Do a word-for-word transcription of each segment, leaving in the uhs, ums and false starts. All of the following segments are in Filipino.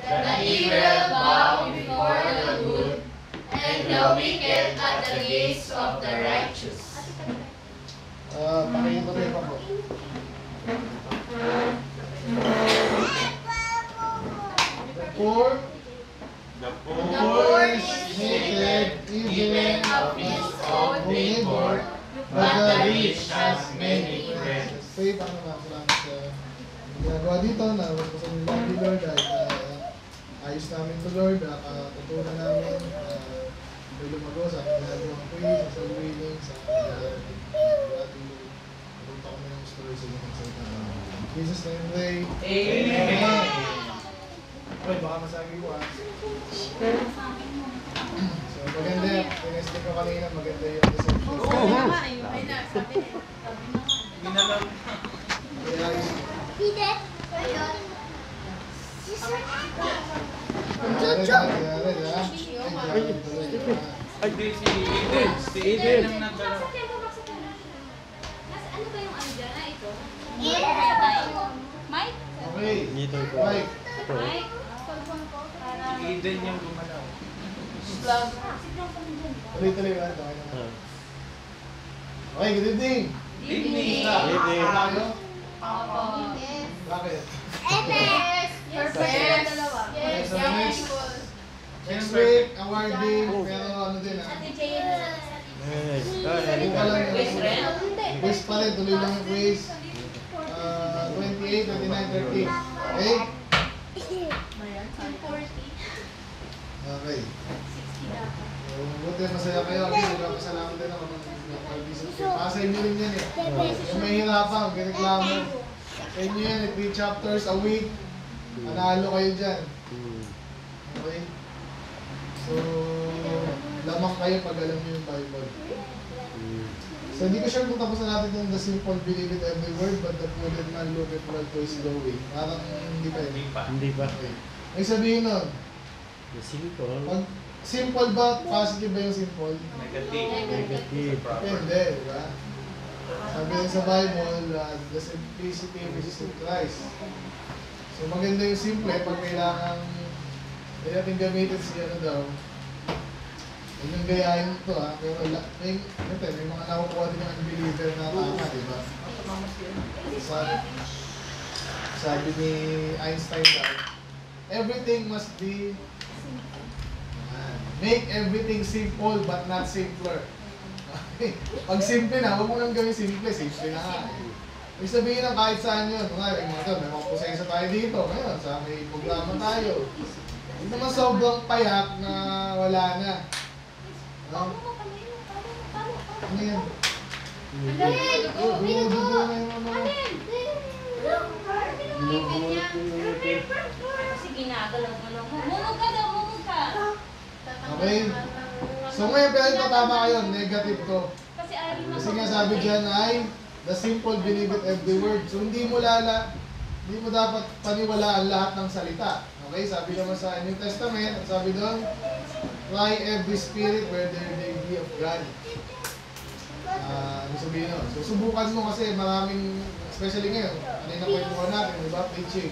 The evil bow before the good, and the wicked at the gates of the righteous. Ah, pakita rin pa po. Poor, The poor is hated even of his own neighbor, but the rich has many friends. Pray, paano na salamat sa ginagawa dito na wasasan nila ni Lord dahil uh, ayos namin to Lord, nakatutunan namin uh, may lumago sa aking ginagawang praise, sa soul winning, sa ating punta kami ng story sa inyong salita. In Jesus' name pray. Amen. Uy, baka masagi ko ah. So maganda, tinesting ko kanina, maganda yung deception. Oo nga. Ay na, sabi niya. Ginalaw. Kaya ayos ko. Ay, di si Eden. Si Eden ang nagdala. Ano ba yung ano dyan na ito? Mike? Okay. Mike. Mike? Si Eden yung gumalaw. Tuloy-tuloy ba? Okay, good evening. Evening. Evening. Tayo? Opo. Bakit? Yes. Perfect. Okay, so next, next week, awarding, pero ano din ah. Ate Jane. Hindi pa lang yung quiz pa rin, tuloy lang yung quiz. Uh, twenty-eight, twenty-nine, thirty. Okay? Okay. So, buti masaya kayo. Kasi nagpapasalamat din ako ng nag-visit kayo. Para sa inyo rin yan eh. Yung may hirapan, giniklamo. Sa inyo yan eh, three chapters a week. Manalo kayo dyan. Okay? So, lamang kayo pag alam niyo yung Bible. So, hindi ko sure kung tapos na natin yung the simple believe it every word, but the prudent man look at what to is going. Parang hindi pa Hindi yun. pa. Hindi pa. Okay. Ay sabihin nun, Simple. pag simple ba, positive ba yung simple? Negative. Negative. Depende, di ba? Sabi rin sa Bible, uh, the simplicity is in Christ. So maganda yung simple pag kailangan hindi natin gamitin si ano daw. Huwag yung gayahin ito ha. Pero may, may, may mga nakukuha din yung unbeliever na tama, di ba? Sabi, sabi ni Einstein daw, everything must be make everything simple but not simpler. Okay. Pag simple na, huwag mo nang gawin simple, simple na nga. Ibig sabihin ng kahit saan yun. Mga may mga may mga proseso tayo dito. Ngayon, sa may programa tayo. Hindi naman sobrang payak na wala na. No? Ano yan? Dugo na yung ano. Kasi ginagalaw-galaw mo. Mumog ka daw, mumog ka. Okay? So ngayon, pero ito tama kayo, negative to. Kasi ayaw mo. Kasi nga sabi dyan ay, the simple believe it every word. So hindi mo lala, hindi mo dapat paniwalaan lahat ng salita. Okay? Sabi naman sa New Testament, sabi doon, try every spirit whether they be of God. Ah, uh, sabihin nun. So subukan mo kasi maraming, especially ngayon, ano yung nakwento natin, di ba? Preaching.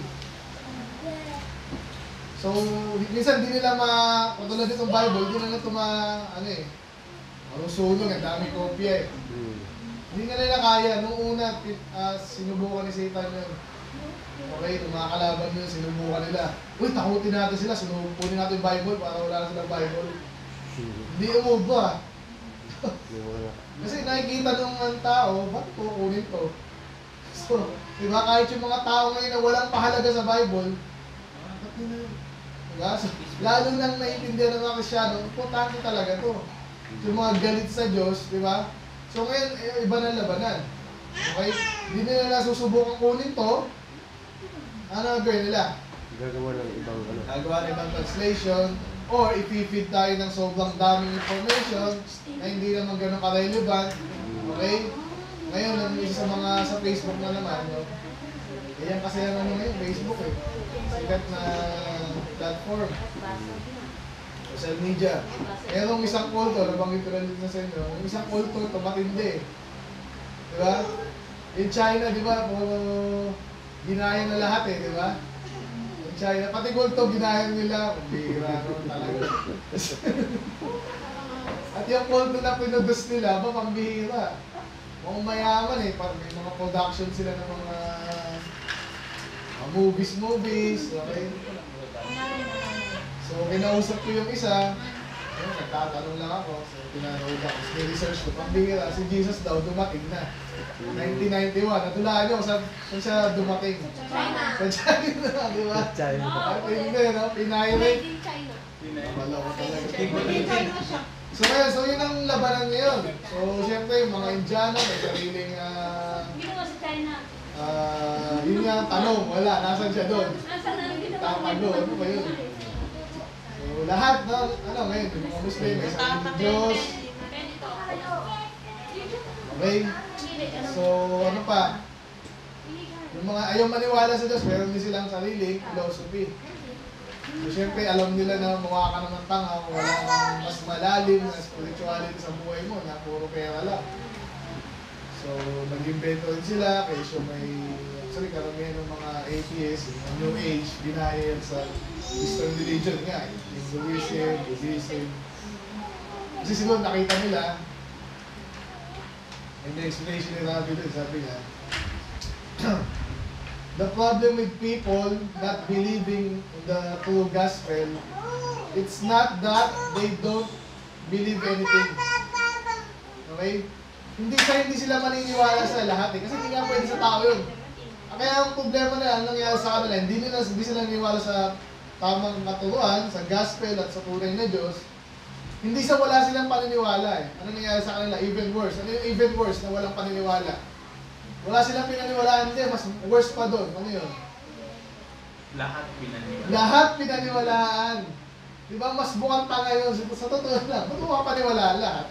So, minsan di nila ma, katulad itong Bible, di nila ito ma, ano eh, marusunog, ang dami kopya eh. Hindi nga nila kaya. Nung una, uh, sinubukan ni Satan yun. Okay, nung mga kalaban yun, sinubukan nila. Uy, takutin natin sila, sinubukunin natin yung Bible para wala na silang Bible. Hindi umove ba? Kasi nakikita nung ang tao, ba't kukunin to? So, di ba, kahit yung mga tao ngayon na walang pahalaga sa Bible, ba't nila yun? Diba? So, lalo nang naiintindihan ng mga Kristyano, importante talaga to. Yung mga galit sa Diyos, di ba? So ngayon, eh, iba na labanan. Okay? Hindi nila susubukan kunin to. Ano gagawin nila? Gagawa ng ibang ano. Gagawa ng ibang translation. Or i-feed tayo ng sobrang daming information na hindi naman ganun ka-relevant. Okay? Ngayon, ang isa sa mga sa Facebook na naman, no? Ayan kasi ang ano ngayon, Facebook eh. Sikat na platform. Social media. Merong isang kulto, nabanggit ko rin na sa inyo, yung isang kulto, ito matindi. Diba? In China, di ba, puro ginaya na lahat eh, di ba? China. Pati gold to, ginayang nila. Bira naman talaga. At yung gold na pinudus nila, ba pambihira. Mga mayaman eh, parang may mga production sila ng mga, mga movies, movies, okay? So, kinausap ko yung isa, ayun, nagtatanong lang ako, so pinanood ako, so research ko, pambihira, si Jesus daw dumating na. nineteen ninety-one, natulaan nyo, saan, saan siya dumating? China. Sa China, di ba? China. At hindi, no? Pinirate. Made in China. Wala ko talaga. Made in China siya. So ngayon, so yun ang labanan ngayon. So siyempre, yung mga Indiano, may sariling, ah, Ginawa sa China. ah, yun nga ang tanong, wala, nasan siya doon? Asan na ang ginawa? Tapago, ano ba yun? So lahat na, ano ngayon, yung mga Muslim, may sariling Diyos. Okay? So ano pa? Yung mga ayaw maniwala sa Diyos, meron din silang sariling philosophy. So, syempre, alam nila na mukha ka naman tanga kung wala kang mas malalim na spirituality sa buhay mo na puro pera lang. So, nag-invento rin sila, kaya siya may, actually, karamihan ng mga atheists, yung New Age, denial sa Eastern religion nga, Hinduism, Buddhism. Kasi siguro nakita nila, and the explanation nila sabi doon, sabi nga, the problem with people not believing in the true gospel, it's not that they don't believe anything. Okay? Hindi sa hindi sila maniniwala sa lahat eh. Kasi hindi nga pwede sa tao yun. Kaya ang problema na ang nangyayari sa kanila, hindi, nila, hindi sila naniniwala sa tamang katuruan, sa gospel at sa tunay na Diyos. Hindi sa wala silang paniniwala eh. Ano nangyayari sa kanila? Even worse. Ano yung even worse na walang paniniwala? Wala silang pinaniwalaan din, mas worse pa doon. Ano yun? Lahat pinaniwala. Lahat pinaniwalaan. Di ba? Mas bukang tanga yun. Sa totoo lang, ba't mo mapaniwalaan lahat?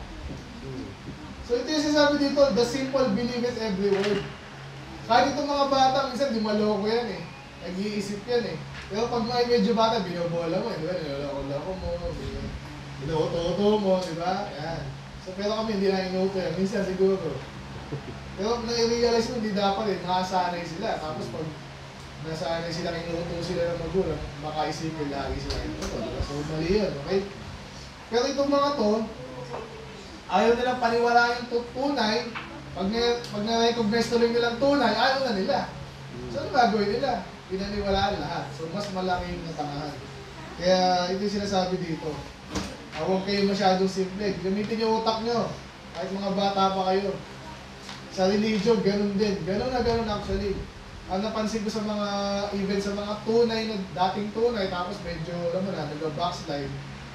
So ito yung sinasabi dito, the simple believe it every word. Kahit itong mga bata, minsan di maloko yan eh. Nag-iisip yan eh. Pero pag may medyo bata, binobola mo eh. Di ba? Niloloko-loko mo, binuto-to mo, di ba? Yan. So pero kami hindi na inuto yan. Minsan siguro. Pero nai-realize mo, hindi dapat eh, nakasanay sila. Tapos pag nasanay sila, inuuto sila ng magulang, baka isipin lagi sila inuuto. So mali yun, okay? Pero itong mga to, ayaw nilang paniwala yung tunay. Pag, na, pag na-recognize tuloy nilang tunay, ayaw na nila. So ano gagawin nila? Pinaniwalaan lahat. So mas malaking natangahan. Kaya ito yung sinasabi dito. Huwag kayo masyadong simple. Gamitin yung utak nyo. Kahit mga bata pa kayo. Sa religion, ganun din. Ganun na ganun actually. Ang napansin ko sa mga event, sa mga tunay na dating tunay, tapos medyo, alam mo na, nag-backslide.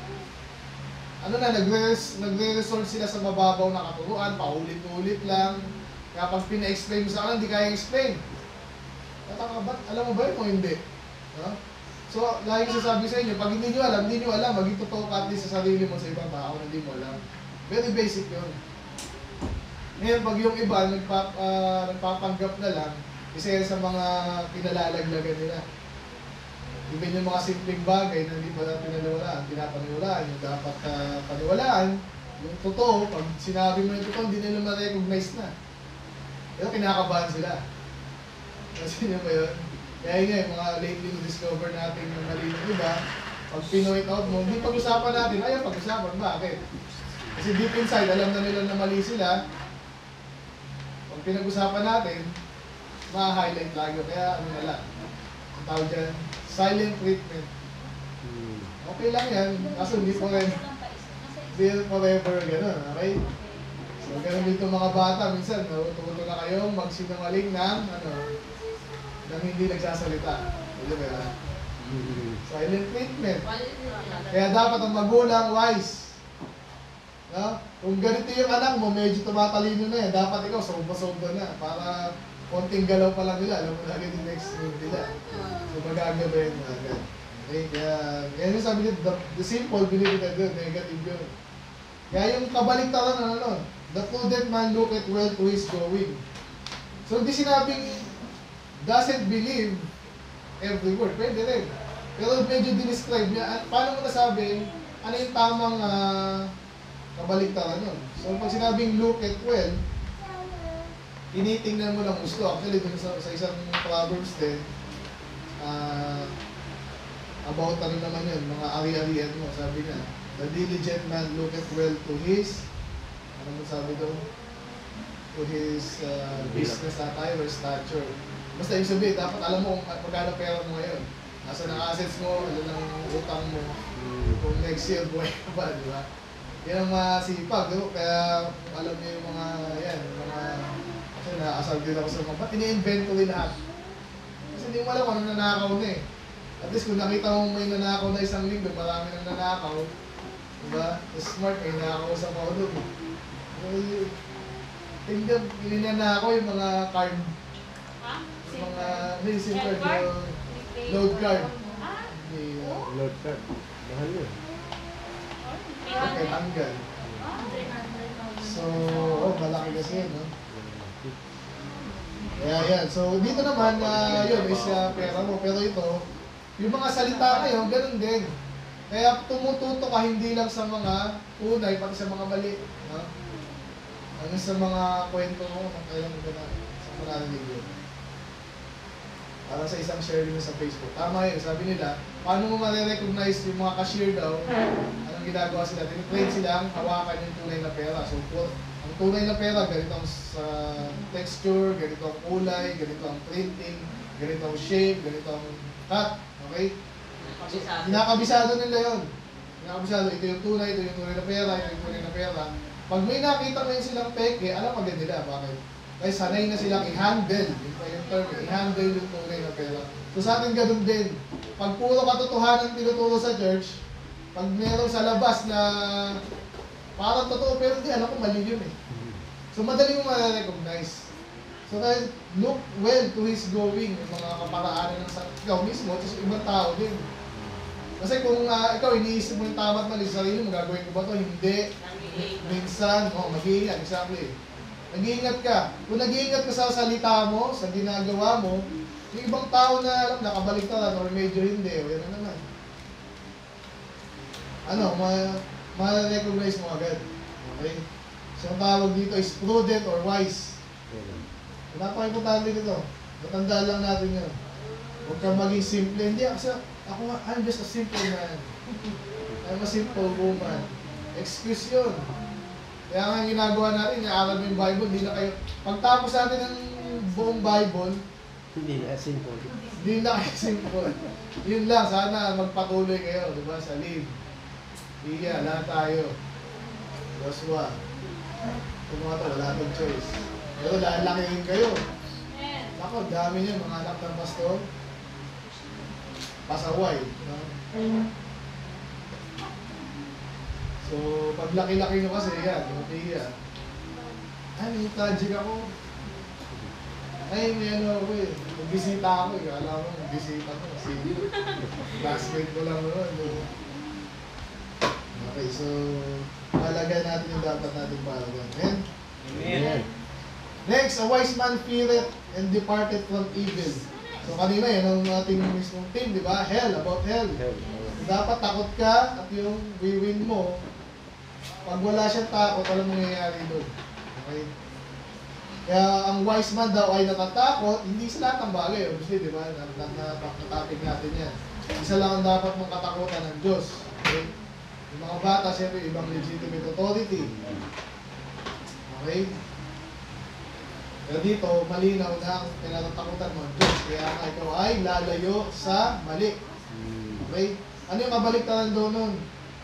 Ano na, nagre-resort sila sa mababaw na katuruan, paulit-ulit lang. Kaya pag pina-explain mo sa kanila, hindi kaya explain. Tataka ba? Alam mo ba yun o hindi? No? So, lagi ko sasabi sa inyo, pag hindi nyo alam, hindi nyo alam, maging totoo ka at least sa sarili mo sa ibang tao na hindi mo alam. Very basic yun. Ngayon, pag yung iba, nagpa, uh, nagpapanggap na lang, isa yan sa mga pinalalaglagan nila. Even yung mga simpleng bagay na hindi pa na pinaniwalaan, pinapaniwalaan, yung dapat uh, paniwalaan, yung totoo, pag sinabi mo yung totoo, hindi nila ma-recognize na. Pero kinakabahan sila. Kasi nyo ba yun? Kaya nga, yung mga lately na-discover natin ng mali ng iba, pag pinoint out mo, hindi pag-usapan natin, ayaw pag-usapan, bakit? Kasi deep inside, alam na nila na mali sila. Pag pinag-usapan natin, ma-highlight lagi. Kaya ano na lang, ang tawag dyan, silent treatment. Okay lang yan, kaso hindi po rin, hindi forever gano'n, okay? So ganun dito mga bata, minsan, natututo na kayong magsinungaling ng, ano, ng hindi nagsasalita. Hindi ba? Silent treatment. Kaya dapat ang magulang wise. No? Kung ganito yung anak mo, medyo tumatalino na yan, dapat ikaw sobra-sobra na para konting galaw pa lang nila, alam mo na agad yung next move nila. So magagabayin mo agad. Okay, kaya, kaya yung sabi nito, the, the simple, believe it or not, negative yun. Kaya yung kabaliktaran na ano, the prudent man look at well to his going. So hindi sinabing doesn't believe every word, pwede rin. Pero medyo dinescribe niya, paano mo nasabi, ano yung tamang uh, kabaliktaran nun. So pag sinabing look at well, tinitingnan mo ng gusto. Actually, dun sa, sa isang Proverbs din, uh, about ano naman yun, mga ari-arian mo. Sabi niya, the diligent man looketh well to his, ano mo sabi doon? To his uh, business attire or stature. Basta yung sabihin, dapat alam mo kung magkano pera mo ngayon. Nasa ng assets mo, ano ng utang mo, kung next year buhay ka ba, di ba? Yan ang masipag, di ba? Kaya alam niyo yung mga, yan, yung mga, kasi nakasal din ako sa mga, ba't ini-inventory lahat? Kasi hindi mo alam kung ano nanakaw na eh. At least kung nakita mo may nanakaw na isang linggo, marami nang nanakaw, di ba? Smart, may nanakaw sa mga doon. Tingnan, ininanakaw yung mga card, Ha? yung mga, may SIM card, Card? yung load card. Ah? May, uh, Load card. Mahal yun. okay, tanggal. So, oh, malaki kasi yun, no? Kaya yan. So, dito naman, uh, yun, is uh, pera mo. Pero ito, yung mga salita ngayon, ganun din. Kaya tumututo ka hindi lang sa mga tunay, pati sa mga mali. No? Ano sa mga kwento mo, kung kailan mo na sa manarinig yun. Para sa isang share din sa Facebook. Tama yun, sabi nila, paano mo ma-recognize yung mga cashier daw, anong ginagawa sila? Tinitrain silang hawakan yung tunay na pera. So, for, ang tunay na pera, ganito ang sa texture, ganito ang kulay, ganito ang printing, ganito ang shape, ganito ang cut. Okay? So, kinakabisado nila yun. Kinakabisado, ito yung tunay, ito yung tunay na pera, ito yung tunay na pera. Pag may nakita ngayon silang peke, alam agad nila, bakit? Kasi sanay na silang i-handle, yun pa yung term, i-handle yung tunay na pera. So sa atin ganun din, pag puro katotohanan tinuturo sa church, pag meron sa labas na parang totoo, pero hindi, alam ko mali yun eh. So madali mo ma-recognize. So kaya look well to his going, yung mga kaparaanan ng sa ikaw mismo, at sa ibang tao din. Kasi kung uh, ikaw iniisip mo yung tama at mali sa sarili mo, gagawin ko ba ito? Hindi. Minsan, oh, mag-iingat, exactly. Nag-iingat ka. Kung nag-iingat ka sa salita mo, sa ginagawa mo, yung ibang tao na alam, nakabaligtaran or medyo hindi, o yan na naman. Ano, ma-recognize ma mo agad. Okay? So, ang tawag dito is prudent or wise. Napaka-importante nito. Matandaan lang natin yun. Huwag kang maging simple. Hindi, kasi ako, I'm just a simple man. I'm a simple woman. Excuse yun. Kaya nga ginagawa natin, i-aaral mo yung Bible, hindi na kayo, pagtapos natin ng buong Bible, Hindi na simple. hindi na kayo simple. Yun lang, sana magpatuloy kayo, di ba, sa lead. Iya, lahat tayo. Joshua. Kung mga to, wala tong choice. Pero lalakihin kayo. Ako, dami niyan, mga anak ng pastor. Pasaway. No? So, pag laki-laki nyo kasi, yan, yung yan. Ay, may tragic ako. Ay, may ano ako eh. Nagbisita ako eh. Alam mo, nagbisita ko. Si classmate ko lang naman. No? Okay, so, palagay natin yung dapat natin palagay. Amen? Amen. Next, a wise man feareth and departed from evil. So, kanina yan ang ating mismong team, di ba? Hell, about hell. Dapat takot ka at yung wiwin mo, pag wala siyang takot, alam mo nangyayari doon. Okay? Kaya ang wise man daw ay natatakot, hindi sa lahat ng bagay. Obviously, di ba? Natapig natin yan. Isa lang ang dapat mong katakutan ng Diyos. Okay? Yung mga bata, siyempre, ibang legitimate authority. Okay? Pero dito, malinaw na ang kinatatakutan mo ng Diyos. Kaya nga ikaw ay lalayo sa mali. Okay? Ano yung kabaliktaran doon nun?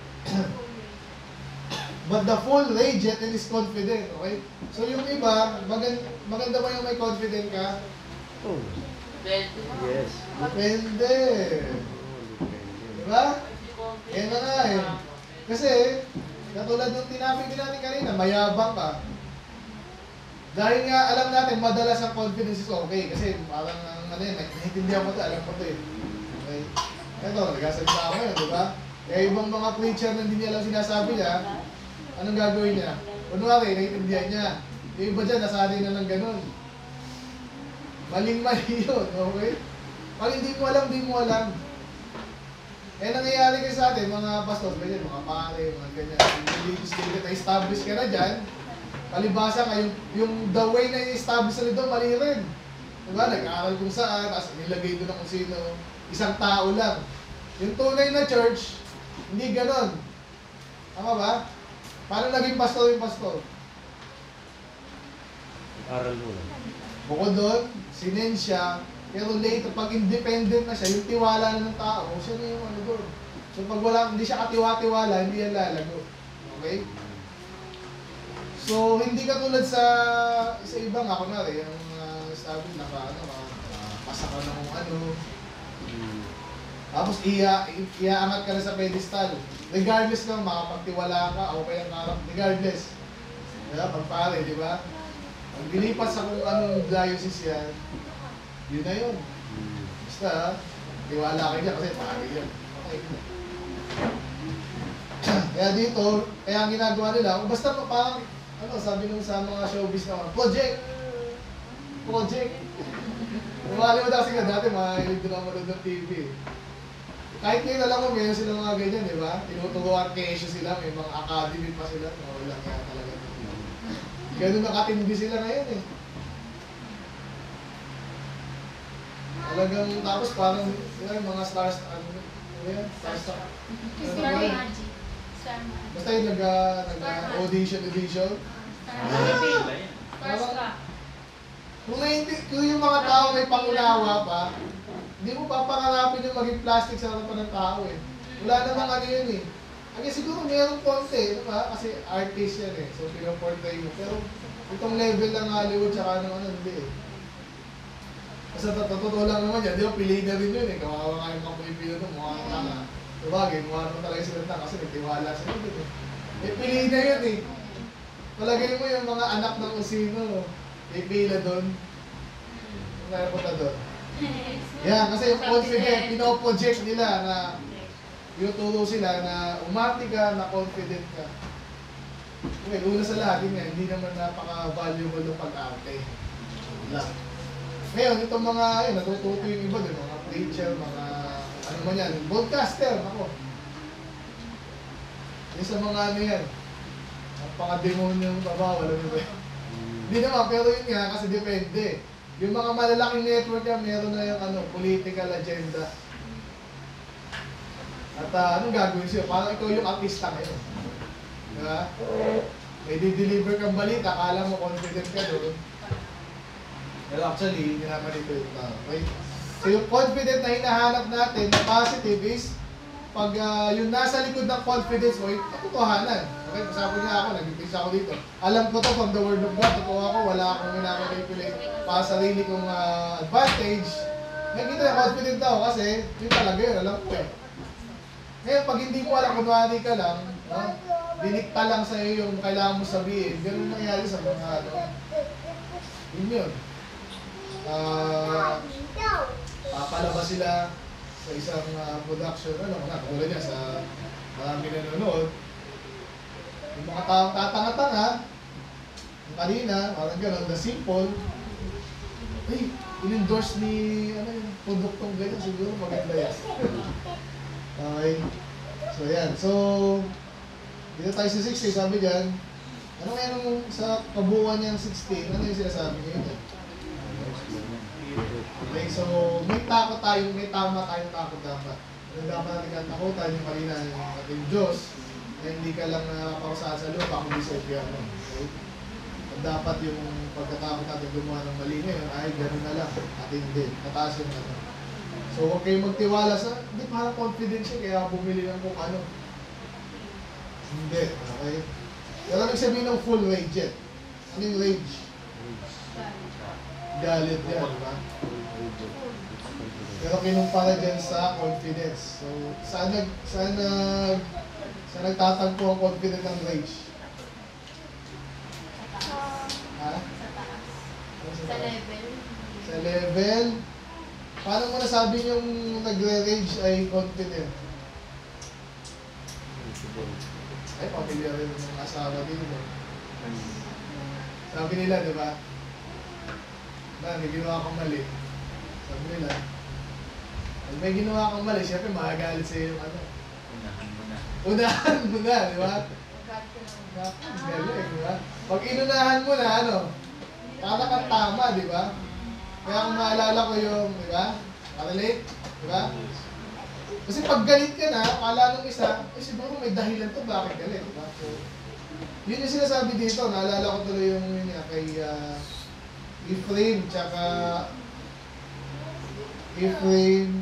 But the fool rageth and is confident. Okay? So yung iba, maganda, maganda ba yung may confident ka? Oh. Yes. Depende. Diba? Yan na nga eh. Kasi, katulad nung tinapin din natin kanina, mayabang ka. Dahil nga alam natin, madalas ang confidence is okay. Kasi parang, ano yun, nahitindihan ko ito, alam ko ito eh. Okay? Ito, nagkasalita ako yun, di ba? Kaya ibang mga preacher na hindi niya alam sinasabi niya, anong gagawin niya? Kunwari, naiintindihan niya. Yung iba dyan, nasanay na ng ganun. Maling-mali yun, okay? Pag hindi mo alam, hindi mo alam. Eh, nangyayari kayo sa atin, mga pastor, ganyan, mga pare, mga ganyan. Yung religious leader na establish ka na dyan, palibasa nga, yung, yung the way na i-establish na nito, mali rin. Diba? Nag-aaral kung saan, tapos nilagay doon na kung sino, isang tao lang. Yung tunay na church, hindi ganon. Tama ba? Paano naging pastor yung pastor? Aral mo lang. Bukod doon, sinen siya, pero later, pag independent na siya, yung tiwala na ng tao, siya na yung ano doon. So pag wala, hindi siya katiwa-tiwala, hindi yan lalago. Okay? So, hindi katulad sa sa ibang ako na rin, yung uh, sabi na ka, ano, uh, pasa ka ng ano, tapos iya, iaangat ka na sa pedestal. Regardless lang, makapagtiwala ka, o kaya karap, regardless. Diba? Pagpare, di ba? Pag dilipat sa kung anong diocese yan, yun na yun. Basta, tiwala kayo dyan kasi pare yun. Okay. Kaya dito, kaya ang ginagawa nila, kung basta parang, ano, sabi nung sa mga showbiz naman, project! Project! Umali mo kasi nga dati, mahilig doon ang manood ng T V. Kahit ngayon alam mo, meron silang mga ganyan, di ba? Tinuturuan kesyo sila, may mga academy pa sila. Wala kaya talaga. Ganun nakatindi sila ngayon eh. Talagang, tapos parang, yun, mga stars, ano, ano yan? Stars, ano Star ba yun? Magic. Star Magic. Basta yung nag, nag, audition, audition. Starstruck. Kung, hindi, kung yung mga tao may pangunawa pa, hindi mo papangarapin yung maging plastic sa harapan ng tao eh. Wala namang ano yun eh. Kasi siguro mayroong konti, di ba? Kasi artist yan eh. So, pinaportray mo. Pero itong level ng Hollywood tsaka ng ano, hindi eh. Kasi totoo lang naman yan, di ba? Piliin na rin yun eh. Kawawa nga yung mga Pilipino doon, mukha ka tanga. Sabagay, mukha naman talaga sila tanga kasi nagtiwala sila doon eh. Eh, piliin na yun eh. Palagay mo yung mga anak ng usino, pipila doon. Kaya punta doon. Yan, kasi yung confident, pinoproject nila na tinuturo sila na umarte ka, na confident ka. Okay, una sa lahat, yun nga, hindi naman napaka-valuable ng pag-arte. Wala. Ngayon, itong mga, yun, natututo yung iba doon, mga preacher, mga, ano man yan, broadcaster, ako. Yung sa mga ano yan, napaka-demonyo yung babawal, ano ba? Hindi naman, pero yun nga, kasi depende. Yung mga malalaking network yan, meron na yung ano, political agenda. At uh, anong gagawin siya? Parang ikaw yung artista ngayon. Diba? May di-deliver kang balita, akala mo confident ka doon. Pero actually, hindi naman ito yung tao. Okay? So yung confident na hinahanap natin, na positive is, pag uh, yung nasa likod ng confidence mo, yung katotohanan. Okay, sabi niya ako, nag-impress ako dito. Alam ko to from the word of God, totoo ako, wala akong minamanipulate para sa sarili kong uh, advantage. Ngayon kita yung confident ako kasi, yun talaga yun, alam ko eh. Ngayon, pag hindi mo alam, kunwari ka lang, no? Dinikta lang sa iyo yung kailangan mo sabihin, ganun nangyari sa mga ano. Yun yun. Uh, papalabas sila sa isang uh, production, ano na, katulad niya sa marami nanonood. Yung mga taong tatanga-tanga, yung kanina, parang gano'n, the simple, ay, in-endorse ni, ano yung produktong ganyan, siguro maganda yan. Okay. So, yan. So, dito tayo sa sixteen, sabi dyan, ano kaya nung sa kabuuan niyang sixteen, ano yung sinasabi niya yun? Okay, so, may takot tayo, may tama tayong takot dapat. Yung dapat natin kang takutan, yung kanina, yung ating Diyos, na hindi ka lang nakapausahan sa lupa, kundi sa impyerno. Okay? At dapat yung pagkatakot natin gumawa ng mali ngayon, ay gano'n na lang, at hindi, mataas yung ano. So, huwag kayong magtiwala sa, hindi parang confident siya, kaya bumili ng kung ano. Hindi, okay? Pero anong sabihin ng full rage yan? Ano yung rage? Galit yan, di ba? Pero kinumpara dyan sa confidence. So, saan nag, saan nag, saan nagtatagpo ang confident ng rage? Ha? Sa level. Sa level? Paano mo nasabi yung nagre-rage ay confident? Ay, pamilya rin ng asawa din. No? Sabi nila, di ba? Na, may ginawa kang mali. Sabi nila, pag may ginawa kang mali, syempre makagalit sa'yo yung ano. Unahan mo na. Unahan mo na, di ba? Galing, di ba? Pag inunahan mo na, ano, para kang tama, di ba? Kaya kung maalala ko yung, di ba? Relate, di ba? Kasi pag galit ka na, akala nung isa, eh siguro may dahilan to bakit galit. Diba? So, yun yung sinasabi dito. Naalala ko tuloy yung yun nga kay uh, Ephraim, tsaka Ephraim,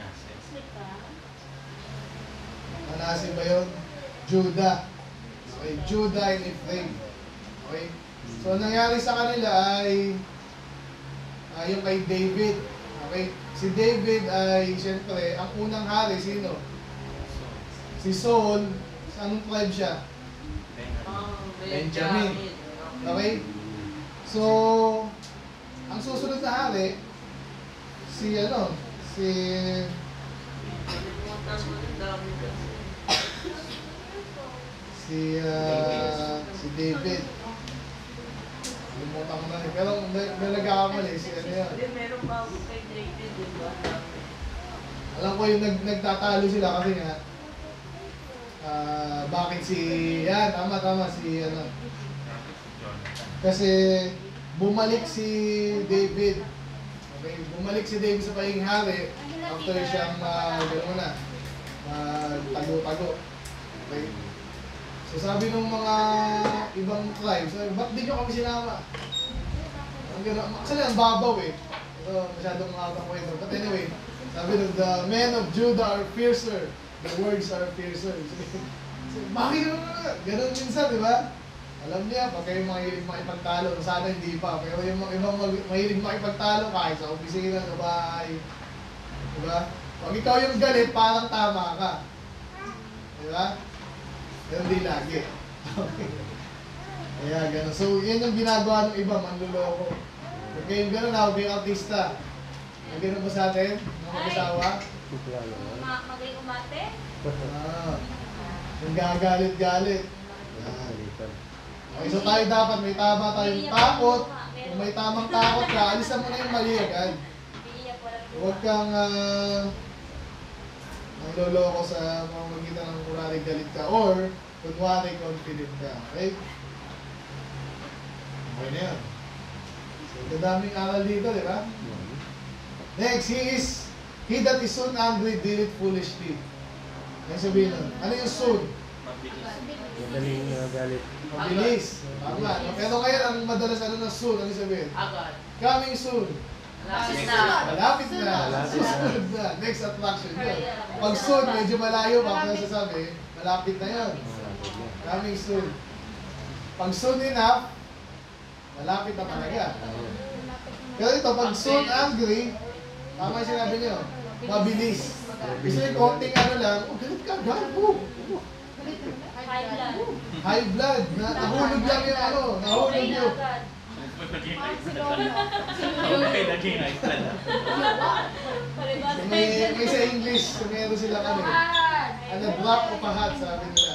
Manase ba yun? Judah. Okay, Judah and Ephraim. Okay? So, ang nangyari sa kanila ay uh, yung kay David. Okay? Si David ay, siyempre, ang unang hari, sino? Si Saul. Sa anong tribe siya? Benjamin. Okay? So, ang susunod na hari, si ano, si si uh, si David. Limutan ko na rin. Pero may, may nagkakamali, si ano yan. Hindi, meron pa ako kay David, di ba? Alam ko yung nag, nagtatalo sila kasi nga, ah, bakit si, yan, tama, tama, si ano. Kasi bumalik si David. Okay, bumalik si David sa pahing hari after siyang uh, gano'n na, magtago-tago. Okay. So sabi ng mga ibang tribes, sabi, ba't di nyo kami sinama? Ang gano'n, actually ang babaw eh. Ito masyadong makakang kwento. But anyway, sabi nung the men of Judah are fiercer, the words are fiercer. So, bakit naman? Gano'n minsan, di ba? Alam niya, pag kayo mahilig makipagtalo, sana hindi pa. Pero yung mga ibang mahilig makipagtalo, kahit sa opisina, sa bahay. Diba? Pag ikaw yung galit, parang tama ka. Diba? Pero hindi lagi. Okay. Kaya gano'n. So, yan yung ginagawa ng iba, manluloko. Pag kayong gano'n, ako yung artista. Ang gano'n ba sa atin? Mga mag-asawa? Magaling umate? Ah. Yung gagalit-galit. Ah, dito. Okay, so tayo dapat may tama tayong takot. Kung may tamang takot ka, alisan mo na yung mali agad. Huwag kang uh, nangloloko sa pamamagitan ng kunwari galit ka or kunwari confident ka. Okay? Okay na yan. So, dadaming aral dito, di ba? Next, he is, he that is soon angry, deal it foolishly. Ano sabihin nun? Ano yung soon? Madaling uh, galit. Mabilis. Tama. No? Pero ngayon, ang madalas ano na soon, ano sabihin? Agad. Coming soon. Malapit na. Malapit na. Malapit na. Susunod na. Next attraction yun. Pag soon, medyo malayo, baka nasasabi, malapit na yun. Coming soon. Pag soon enough, malapit na talaga. Pero ito, pag soon angry, tama yung sinabi niyo, mabilis. Gusto yung konting ano lang, oh, galit ka, galit mo. High blood. High blood, na, nahulog lang yung ano, nahulog Okay na yung. agad. Okay, naging iPad. Palibas. May, may sa English, meron sila ano, ano, drop of a hat, sabi nila.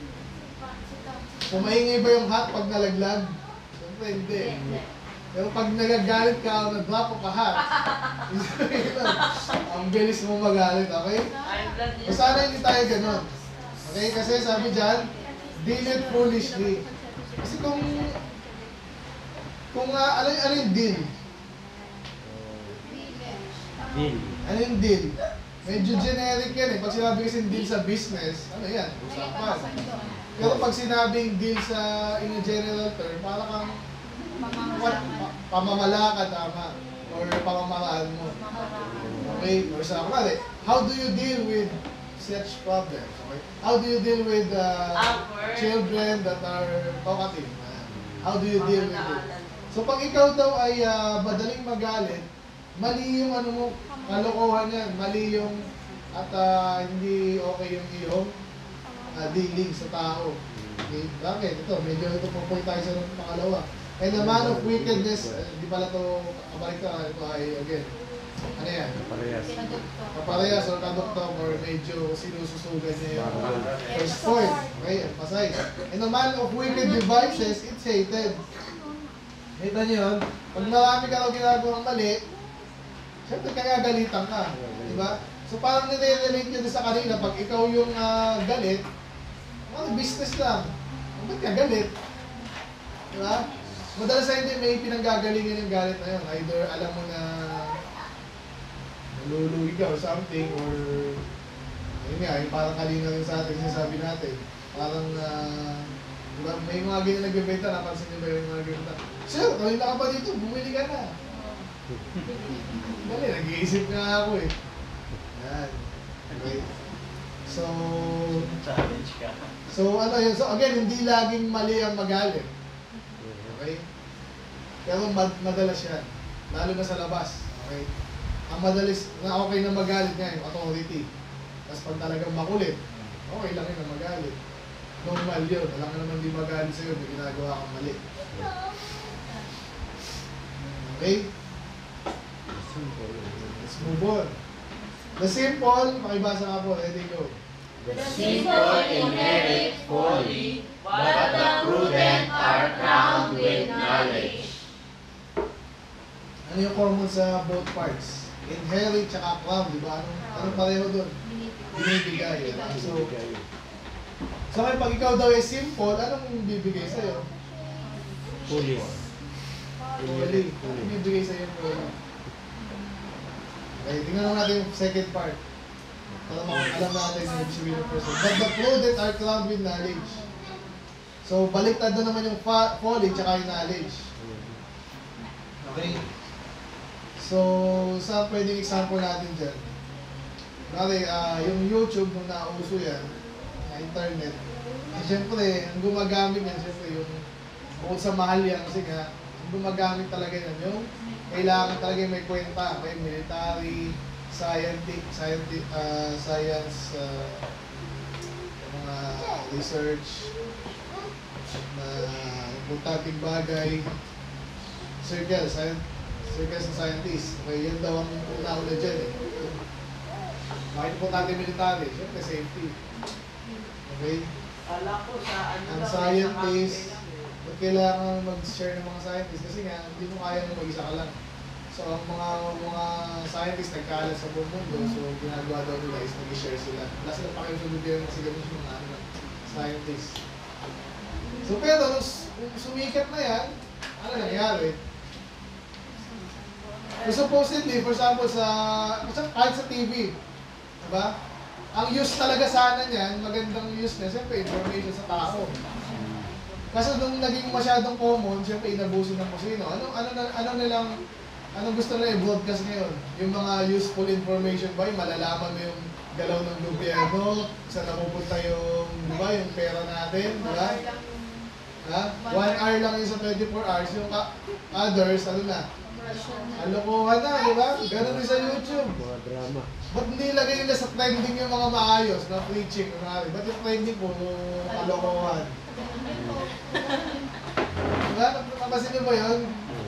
Kung maingay ba yung hat pag nalaglag? Siyempre hindi. Pero pag nagagalit ka, na drop of a hat, ang bilis mo magalit, okay? So sana hindi tayo ganun. Okay, kasi sabi dyan, deal it foolishly. Kasi kung, kung uh, ano, ano yung deal? Deal. Ano yung deal? Medyo generic yan eh. Pag sinabi kasi deal sa business, ano yan? Usapan. Pero pag sinabing deal sa in a general term, para kang what, pa, pamamalakad, tama. Or pamamaraan mo. Okay? Or sa akin, how do you deal with such problems? Okay? How do you deal with uh, children that are talkative? How do you deal with it? So pag ikaw daw ay uh, madaling magalit, mali yung ano mo, kalokohan yan, mali yung at uh, hindi okay yung iyong uh, dealing sa tao. Okay? Bakit? Ito, medyo ito po po tayo sa pangalawa. And the man of wickedness, uh, di pala ito kabalik ka, ito ay again. Ano yan? Parehas. Kaparehas or kadoktong or medyo sinususugan niya yung first point. Okay, emphasize. And the man of wicked devices, it's hated. Kita niyo yun? Pag marami ka daw ginagawang mali, siyempre kagagalitan ka. Diba? So parang nire-relate nyo sa kanila, pag ikaw yung uh, galit, ano, business lang. Ba't ka galit? Diba? Madalas sa hindi may pinanggagalingan yung galit na yun. Either alam mo na naluluhi ka or something, or Yun nga, yung parang kanina rin sa atin, sinasabi natin, parang, uh, diba, may mga ganyan nagbibenta, napansin niyo ba yung mga nagbibenta? Sir, kung ka pa dito, bumili ka na. Dali, nag-iisip nga ako eh. Yan. Okay. So, Challenge ka. so ano yun, so again, hindi laging mali ang magalit. Okay? Pero mad madalas yan, lalo na sa labas. Okay? Ang madalas na okay na magalit nga yung authority. Tapos pag talagang makulit, okay lang yun na magalit. Normal yun. Alam ka naman di magalit sa'yo, may ginagawa kang mali. Okay? Let's move on. The simple, makibasa ka po. Ready, go. The simple inherit folly, but the prudent are crowned with knowledge. Ano yung common sa both parts? Inherit tsaka crown, di ba? Anong, anong pareho doon? Binibigay. Ano? So, so ngayon, pag ikaw daw ay simple, anong bibigay sa'yo? Police. Folly. Anong bibigay sa'yo yung folly? Okay, tingnan naman natin yung second part. Para mak- alam natin yung ibig sabihin ng person. But the prudent are crowned with knowledge. So, baliktad na naman yung fa- folly tsaka yung knowledge. Okay? So, sa pwedeng example natin dyan. Okay, uh, yung YouTube, nung nauso yan, na internet, eh, syempre, ang gumagamit yan, syempre, yung bukod sa mahal yan, kasi nga, ang gumagamit talaga yan, yung kailangan talaga may kwenta, may military, scientific, scientific, uh, science, uh, mga research, na importanteng bagay, circle, science, circle sa scientist. Okay, yan daw ang una-una dyan eh. Bakit importante military? Siyempre, safety. Okay? Kala ko sa ano Ang lang, scientist, sa kape lang eh. ba't kailangan mag-share ng mga scientists? Kasi nga, hindi mo kaya na mag-isa ka lang. So, ang mga mga scientists nagkaalat sa buong mundo, so ginagawa daw nila is nag-share sila. Wala silang pakialam sa gobyerno kasi ganun yung mga ano, scientists. So, pero nung nung sumikat na yan, ano nangyari? So, supposedly, for example, sa, kahit sa T V, diba? Ang use talaga sana niyan, magandang use niya, siyempre, information sa tao. Kaso nung naging masyadong common, siyempre, inabuso ng kusino. Ano, ano, ano, ano nilang, anong gusto nila i-broadcast ngayon? Yung mga useful information ba, yung malalaman mo yung galaw ng gobyerno, saan napupunta yung, di ba, yung pera natin, di ba? Ha? One hour lang yung sa twenty-four hours, yung ka- others, ano na? Alokohan na, di ba? Ganun din sa YouTube. Mga drama. Ba't hindi ilagay nila sa trending yung mga maayos na preaching? Kunwari? Ba't yung trending po, alokohan? Diba? Napasin niyo ba yun?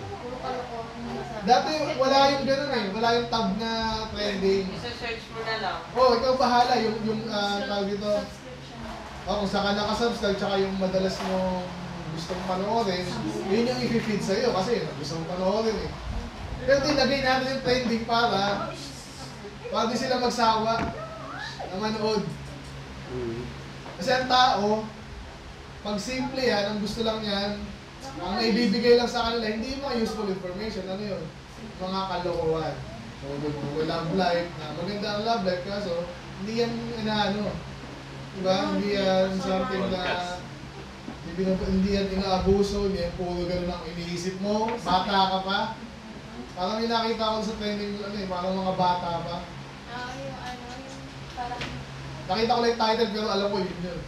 Dati wala yung ganun eh. Wala yung tab na trending. Isa-search mo na lang. Oh, ikaw bahala. Yung, yung uh, tawag dito. Oh, kung saan ka nakasubscribe, tsaka yung madalas mo gusto mong panoorin, yun yung i-feed sa'yo kasi gusto mong panoorin eh. Pero ilagay natin yung trending para para di sila magsawa na manood. Kasi ang tao, pag simple yan, ang gusto lang yan, ang naibibigay lang sa kanila, hindi yung mga useful information. Ano yun? Mga kalokohan. So, yung love life, na maganda ang love life, kaso hindi yan inaano. Diba? Hindi yan something na hindi, hindi yan inaabuso, hindi yan puro ganun ang iniisip mo. Bata ka pa. Parang may nakita ko sa trending, ano eh, parang mga bata pa. Ah, yung ano, yung parang... Nakita ko lang yung title pero alam ko yun yun.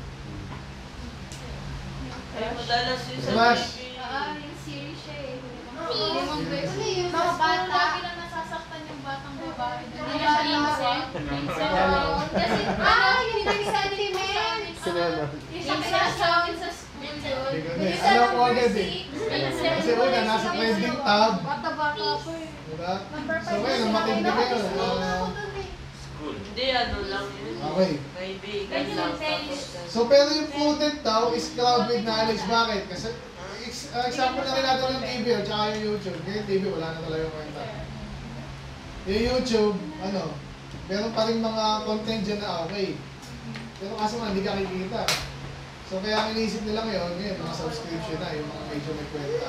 Ay, madalas yun sa Flash. T V. Ah, yung series siya eh. Series. Yung Series. mga bata. Lagi na nasasaktan yung batang babae. Hindi na siya innocent. Innocent. Kasi, ah, yung nag-sentiments. Sinama. Yung sinasabi sa school yun. Hindi ko na eh. Alam ko agad eh. Kasi una, nasa trending tab. Bata-bata po eh. Diba? So ngayon, ang matindi kayo. Uh, School. Hindi, ano lang yun. okay. Kaibigan lang. Tapos, So pero yung prudent daw is crowd with knowledge. Bakit? Kasi, ex- uh, example na rin natin yung T V at saka yung YouTube. Kaya yung T V, wala na talaga yung kwenta. Yung YouTube, ano, meron pa rin mga content dyan na okay. Pero kaso nga, hindi ka kikita. So kaya ang iniisip nila ngayon, ngayon, mga subscription na, yung mga medyo may kwenta.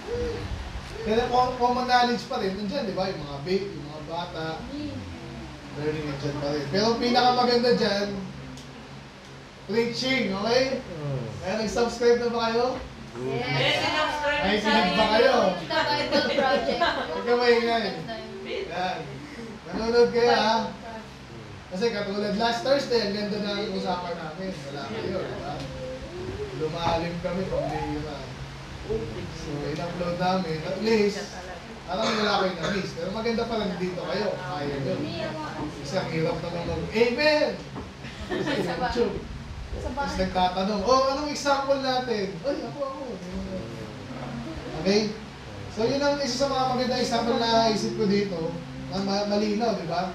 Pero com- common knowledge pa rin, nandiyan, di ba? Yung mga babe, yung mga bata. learning and dyan pa rin. Pero ang pinakamaganda dyan, preaching, okay? Kaya nag-subscribe na ba kayo? Yes, sinubscribe Ay, sa sinag ba kayo? The Bible Project. Huwag ka maingay. Yan. Nanonood kayo ha? Kasi katulad last Thursday, ang ganda na usapan namin. Wala kayo, di ba? Lumalim kami pang bihira. So, in-upload namin. At least, parang wala kayo na-miss. Pero maganda pa lang dito kayo. Kaya nyo. Isang hirap naman mag Amen! Sa YouTube. Tapos nagtatanong, oh, anong example natin? Ay, ako, ako. Okay? So, yun ang isa sa mga magandang example na isip ko dito. Na ma- malinaw, di ba?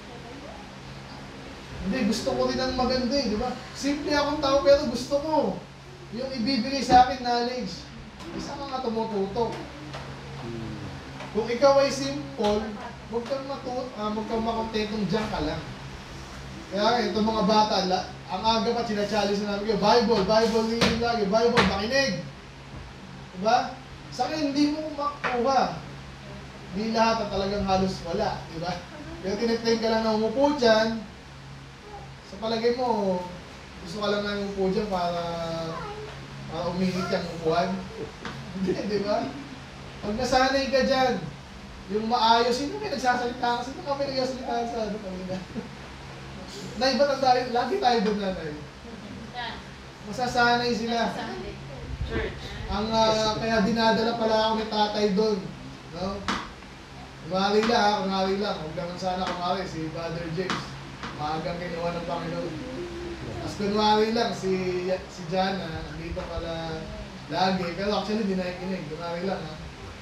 Hindi, gusto ko rin ang maganda eh, di ba? Simple akong tao pero gusto ko yung ibibigay sa akin knowledge. Isa ka nga tumututok. Kung ikaw ay simple, huwag kang matut, uh, huwag kang makontentong dyan ka lang. Kaya itong mga bata, la, ang aga pa sinachallenge na namin kayo, Bible, Bible, reading lagi, Bible, makinig. Diba? Sa akin, hindi mo makuha. Hindi lahat at talagang halos wala. Diba? Pero tinitrain ka lang na umupo dyan, sa palagay mo, gusto ka lang na umupo dyan para, para uminit yung upuan. Hindi, di ba? Pag nasanay ka dyan, yung maayos, sino may nagsasalita ka? Sino kami nagsasalita sa ano kanina? Nay, ba't ang tayo? Lagi tayo doon na, Nay. Masasanay sila. church. Ang uh, kaya dinadala pala ako ni tatay doon. No? Kumari lang ha, kumari lang. Huwag naman sana kumari si Brother James. Maagang kinuha ng Panginoon. Tapos kunwari lang, si, si Jana, nandito pala lagi. Pero actually, di nakikinig. Kunwari lang ha.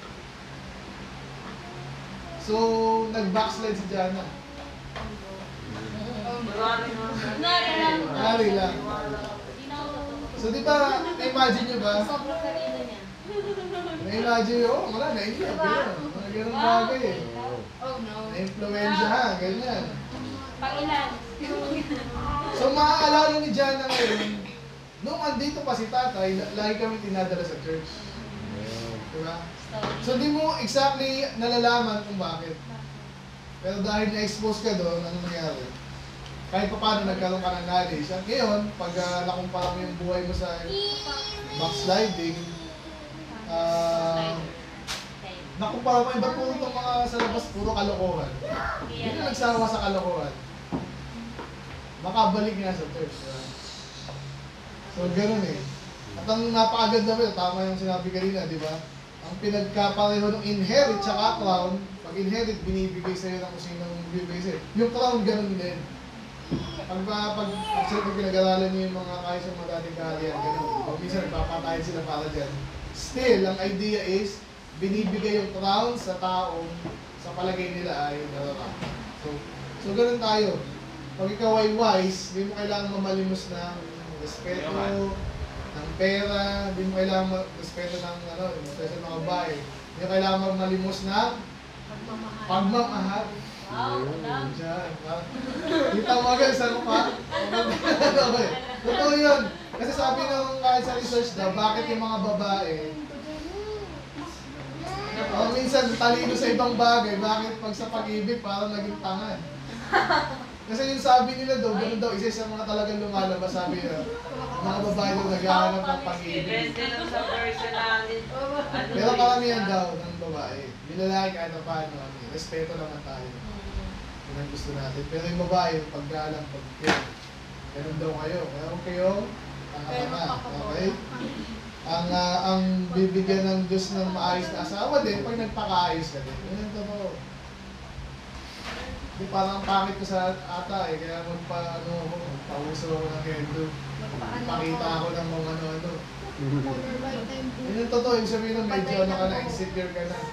So, nag-backslide si Jana. Kunwari lang. So, di ba, na-imagine nyo ba? Sobrang kanina niya. Na-imagine nyo, oh, wala, naiiyak. Ganyan. Mga ganun bagay eh. Oh no. Na-influensya ha, ganyan. Pangilan. So, maaalala ni Jana ngayon, nung andito pa si tatay, lagi kami tinadala sa church. Diba? So, di mo exactly nalalaman kung bakit. Pero dahil na-expose ka doon, ano nangyari? Kahit pa paano nagkaroon ka ng knowledge. At ngayon, pag uh, nakumpara mo yung buhay mo sa backsliding, uh, nakumpara mo, iba puro itong mga sa labas, puro kalokohan. Hindi na nagsawa sa kalokohan. Makabalik nga sa church. Diba? So, ganoon eh. At ang napakaganda mo, tama yung sinabi kanina, di ba? Ang pinagkapareho ng inherit tsaka crown, pag inherit, binibigay sa'yo ng kung sino bibigay sa'yo. Yung crown, ganun din. Pag, pag, pag, pag, pag pinag-aralan niyo yung mga kayos ng mga dating kaharian, ganun. Pag minsan, nagpapatayin sila para dyan. Still, ang idea is, binibigay yung crown sa taong sa palagay nila ay nararapat. So, so ganun tayo. Pag ikaw ay wise, hindi mo kailangan mamalimos ng respeto, ng pera, hindi mo kailangan respeto ng ano, respeto ng babae. Hindi mo kailangan mamalimos ng Pagmamahal. pagmamahal. Wow, wala. Diyan. Kita mo agad sa mukha. Okay. Totoo yun. Kasi sabi nung kahit sa research daw, bakit yung mga babae, oh, minsan talino sa ibang bagay, bakit pag sa pag-ibig parang naging tangan? Kasi yung sabi nila daw, ganun daw, isa sa mga talagang lumalabas, sabi nila, mga babae daw naghahanap ng pag-ibig. Depende lang sa personality. Ano Pero yung karamihan isa? daw ng babae, yung lalaki kahit na paano, ano, respeto naman tayo. Yun ang gusto natin. Pero yung babae, yung paggalang, pag-care, ganun daw kayo. Kaya huwag kayo, tanga-tanga, okay? Ang uh, ang bibigyan ng Diyos ng maayos na asawa din, pag nagpakaayos ka din. Yun ang totoo. Di parang pangit ko sa ata eh, kaya magpa, ano, pauso ako ng hendo. Pakita ako ng mga ano-ano. Yun ang totoo, yung sabihin ng medyo ano ka na, insecure ka na.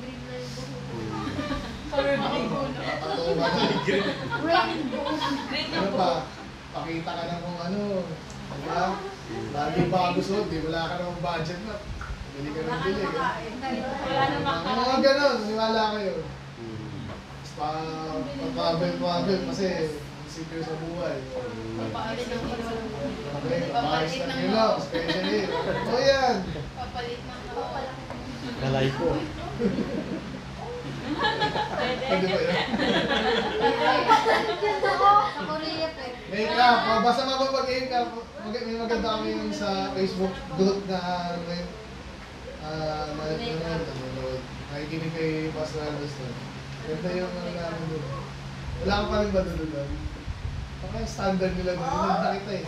Color green. Nakakatawa ka na. Rainbow. Ano pa, pakita ka ng kung ano. Diba? Lagi pa gusto, di wala ka namang budget na. Bili ka ng bili. Wala namang Ang mga ganon, maniwala kayo. Pa, pa-travel, travel kasi secure sa buhay. Papalit ng color. Okay, papalis ng kilo, especially. O yan. Papalit ng color. Nalay ko. Pwede ba yan? Sa Korea, pero. Make-up. Oh, basta mabang mag-make-up. Mag may maganda kami yung sa Facebook group na ano na yun. Ah, na yun na yun. Nakikinig kay Pastor Andres na. Ganda yung ano namin doon. Wala ka pa rin ba doon doon? Baka yung standard nila doon. Hindi na kita eh.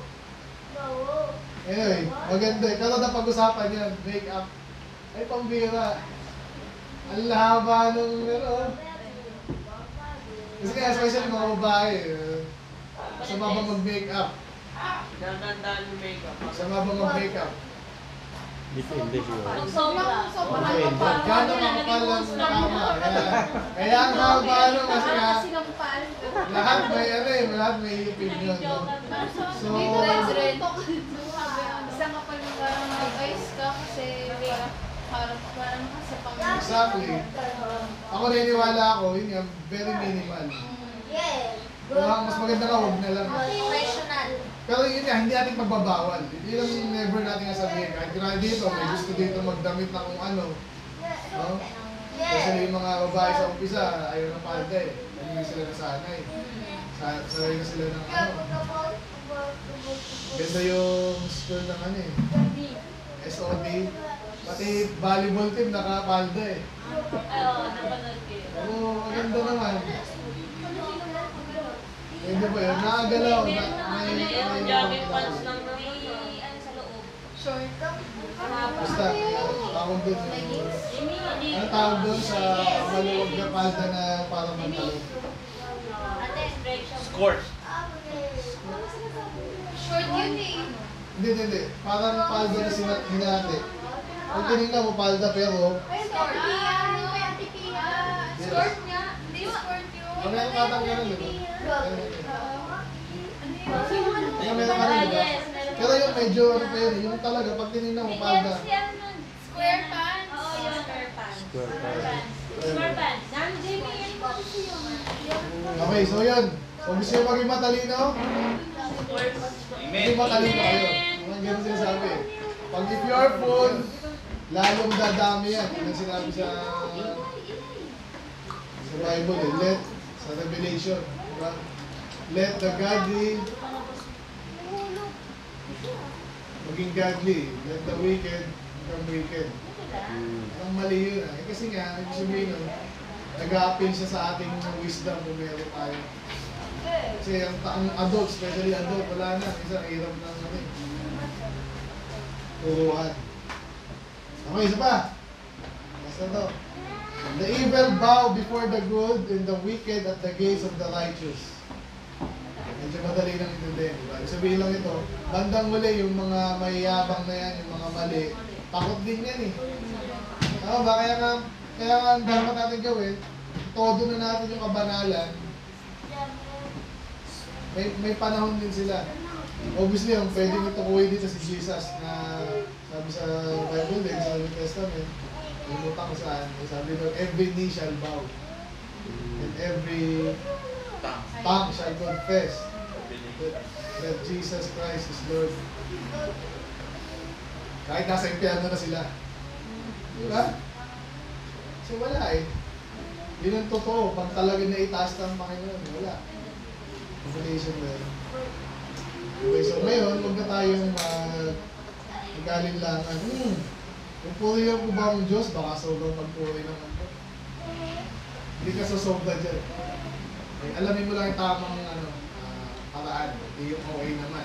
Anyway, maganda eh. Pero napag-usapan yan, make-up. Ay, pambira. Ang haba nung ano. Kasi kaya especially mga babae. eh, Masama bang mag-make-up? Gagandaan yung makeup. Masama bang mag-make-up? Depende siguro. Pag sobra, sobra Okay, ka pa. gano'n makapal ang tama. Kaya, kaya ang haba nung kasi nga, Kasi kapal. lahat may ano eh, lahat may opinion. No? So, Isang kapal mo parang mag-ayos ka kasi parang parang parang sa pang... exactly. Ako naniniwala ako, yun nga, very minimal. Kung mas maganda ka, huwag na lang. Professional. Pero yun nga, hindi natin pagbabawal. Hindi lang never natin sabihin. Kahit grabe dito, may gusto dito magdamit na kung ano. No? Kasi yung mga babae sa umpisa, ayaw ng palda eh. Hindi sila nasanay. Sa- Sanay na sila ng ano. Ganda yung school ng ano eh. S O D. Pati volleyball team nakapalda eh. Oo, napanood ko yun. Oo, maganda naman. Pwede ba yun? Nakagalaw. Na, may, may, Yung jogging pants lang naman. Ano sa loob? Short. Basta, tawag dun yung... Ano tawag dun sa maluwag na palda na parang mantalong? Scores. Short yun eh. Hindi, hindi, hindi. Parang palda na sina- hinati. Kung tinignan mo palda pero... Short. Ano? Short nga. Hindi short yun. Ano yung katanggalan di ba? Kaya meron ka rin, di ba? Pero yung medyo ano pa yun, yung talaga pag tinignan mo palda. Square pants. Oo, yun. Square pants. Square pants. Square pants. Dami, Jamie, yan po kasi yun. Okay, so yun. So gusto nyo maging matalino? Maging matalino kayo. Ang ganun sinasabi. Pag if you are full, lalong dadami yan. Yan ang sinabi sa sa Bible eh. Let, sa Revelation. Diba? Let the godly maging godly. Let the wicked become wicked. Ang mali yun ah. Eh, kasi nga, ibig sabihin nun, nag-a-appeal siya sa ating wisdom kung meron tayo. Kasi ang, ang adult, especially adult, wala na. Minsan, hirap ng ano eh. Turuan. Okay, isa pa. Basta to. The evil bow before the good and the wicked at the gates of the righteous. Medyo madali lang intindihin, diba? Ibig sabihin lang ito, bandang muli yung mga mayayabang na yan, yung mga mali, takot din yan eh. Ano ba? Kaya nga, kaya nga ang dapat natin gawin, todo na natin yung kabanalan, may, may panahon din sila. Obviously, ang pwedeng itukuhin dito si Jesus na sabi sa Bible din, sa New Testament, limutan ko saan, sabi doon, every knee shall bow. And every tongue shall confess that, that Jesus Christ is Lord. Kahit nasa impyerno na sila. Diba? So wala eh. Yun ang totoo. Pag talaga naitaas ng Panginoon, wala. Revelation na yun. Okay, so ngayon, huwag na tayong mag magalinlangan. Hmm, pupurihan ko ba ang Diyos? Baka sobrang pagpuri naman ko. Hindi ka sasobra dyan. Okay, alamin mo lang yung tamang ano, uh, paraan. Hindi yung okay naman.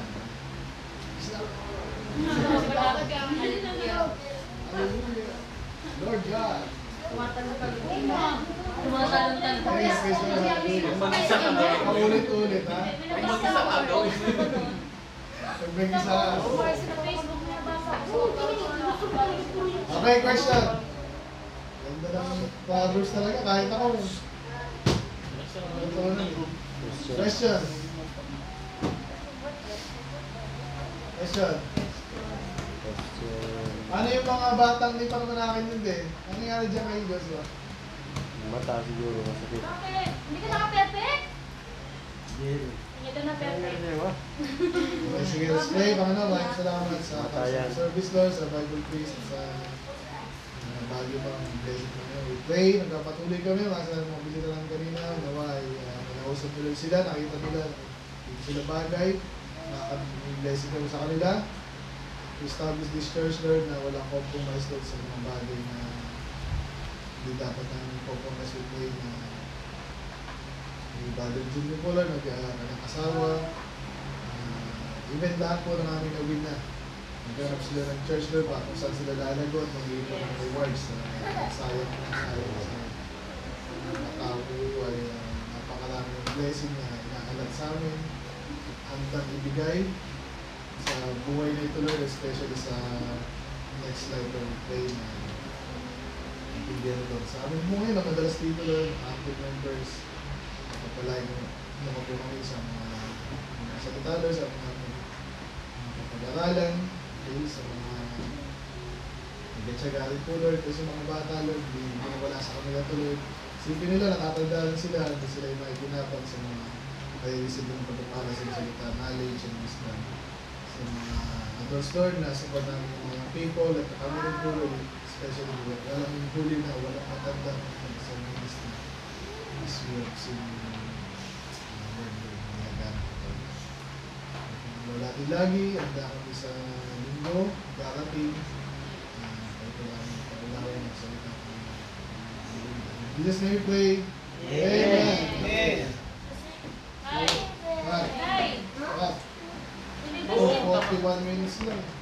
Hallelujah. Lord God. Tumatalon-talon. Praise Christ the Lord. Paulit-ulit, ha? Pag-mag-isa ka. Okay, question. Ganda ng Proverbs talaga, kahit ako. Ito na. Question. Question. Ano yung mga batang di pa naman nakakintindi? Ano nangyari dyan kay Joshua? Mata siguro, masakit. Bakit? Hindi ka naka-perfect? Hindi. Hindi ka na-perfect. Okay, sige, let's pray. Panginoon, maraming salamat sa Matayan. sa service, Lord, sa Bible quiz, at sa uh, bagyo pang blessing mo. We pray, nagpapatuloy kami, mga sa mga bisita lang kanina, nawa ay uh, nakausap nila sila, nakita nila, hindi sila bagay, nakaka-blessing kami sa kanila. To establish this church, Lord, na walang compromise, Lord, sa mga bagay na hindi dapat namin compromise with way na may brother Junior po, Lord, nag-asawa. Uh, even lahat po na namin na-win na. Naghanap sila ng church, Lord, pa kung saan sila lalagot, mag-iipon ng rewards. Uh, sayang na sayang sa mga tao po ito ay uh, napakarami ng blessing na inaalat sa amin. Handang ibigay sa buhay na ito, Lord, especially sa next life of play na nabigyan ito sa amin. Mo ngayon, nakadalas dito, Lord, active members, napapalain mo po kami sa mga mga salita, sa mga mga kapag-aralan, okay, sa mga nagkatsagali po, Lord, kasi mga bata, Lord, hindi mo wala sa kanila to, Lord. Sipin nila, natatandaan sila, hindi sila yung makikinapag sa mga kaya-receive ng pagpapala sa salita, knowledge and wisdom. Sa mga adults, Lord, nasa pa namin yung mga people at kami rin po, Lord, especially Lord, alam yung huli na walang matanda sa ministry. This works in uh, Lord, Lord, mga gamit ko. Wala din lagi, handa kami sa linggo, darating. Ito lang yung pagulawin ng salita ko. In Jesus' name we pray. Amen. Amen. Hi. Right. Hi. Right. Oh, forty-one minutes lang.